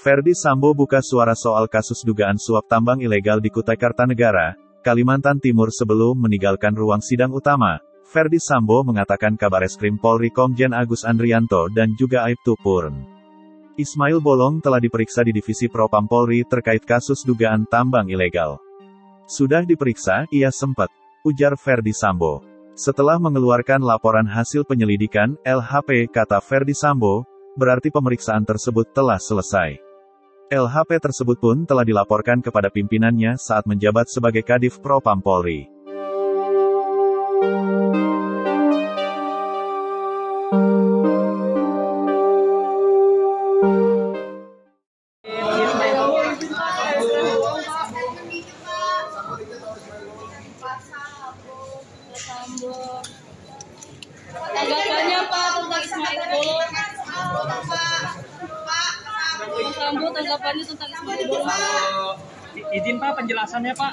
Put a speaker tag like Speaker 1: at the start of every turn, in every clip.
Speaker 1: Ferdy Sambo buka suara soal kasus dugaan suap tambang ilegal di Kutai Kartanegara, Kalimantan Timur sebelum meninggalkan ruang sidang utama. Ferdy Sambo mengatakan Kabareskrim Polri Komjen Agus Andrianto dan juga Aibtu Purn Ismail Bolong telah diperiksa di Divisi Propam Polri terkait kasus dugaan tambang ilegal. Sudah diperiksa, ia sempat, ujar Ferdy Sambo. Setelah mengeluarkan laporan hasil penyelidikan, LHP, kata Ferdy Sambo, berarti pemeriksaan tersebut telah selesai. LHP tersebut pun telah dilaporkan kepada pimpinannya saat menjabat sebagai Kadif Propam Polri.
Speaker 2: Tanggapannya Pak tentang Ismail Bolong. Sambo tanggapannya tentang Ismail Bolong.
Speaker 3: Izin Pak penjelasannya Pak.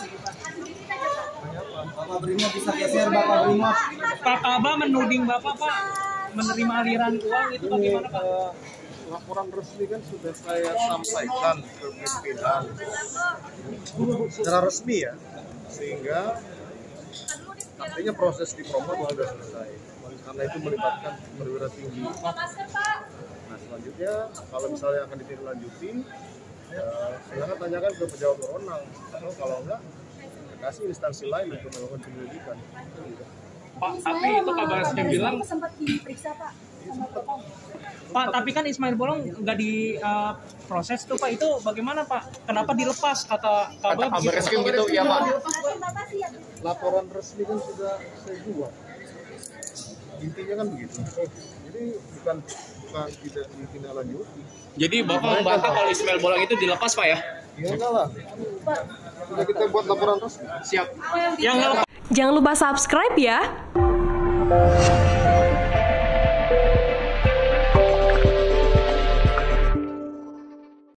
Speaker 4: Bapak Brimob bisa geser Bapak Brimob.
Speaker 3: Pak Kaba menuding Bapak Pak menerima aliran uang itu bagaimana Pak?
Speaker 5: Laporan resmi kan sudah saya sampaikan ke pimpinan secara resmi ya, sehingga artinya proses di Propam sudah selesai. Karena itu melibatkan perwira tinggi. Nah selanjutnya kalau misalnya akan ditindaklanjuti, silakan tanyakan ke pejabat berwenang, atau kalau enggak kasih instansi lain untuk melakukan penyelidikan.
Speaker 3: Pak, tapi itu Kabareskrim bilang
Speaker 2: sempat diperiksa Pak.
Speaker 3: Pak, tapi kan Ismail Bolong nggak diproses tuh Pak, itu bagaimana Pak? Kenapa dilepas kata Kabareskrim gitu ya Pak?
Speaker 5: Laporan resmi kan sudah saya buat. Intinya kan begitu. Jadi bukan tidak ditindaklanjuti.
Speaker 3: Jadi Bapak membantah kalau Ismail Bolong itu dilepas Pak ya?
Speaker 5: Ya enggak lah. Sudah kita buat laporan resmi.
Speaker 3: Siap.
Speaker 6: Jangan lupa subscribe ya.